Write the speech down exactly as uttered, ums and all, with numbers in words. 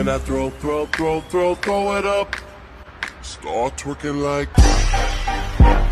Then I throw, throw, throw, throw, throw it up. Start twerking like